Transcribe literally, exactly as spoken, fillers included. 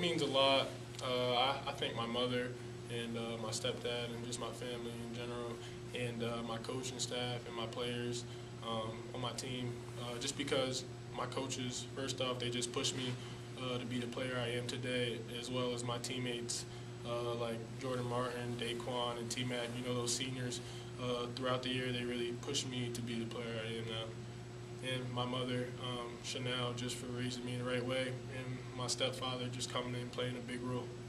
means a lot. Uh, I, I thank my mother and uh, my stepdad and just my family in general, and uh, my coaching staff and my players um, on my team. Uh, just because my coaches, first off, they just pushed me uh, to be the player I am today, as well as my teammates uh, like Jordan Martin, Daquan, and T-Mac. You know, those seniors uh, throughout the year, they really pushed me to be the player I am now. And my mother, um, Chanel, just for raising me in the right way, and my stepfather just coming in and playing a big role.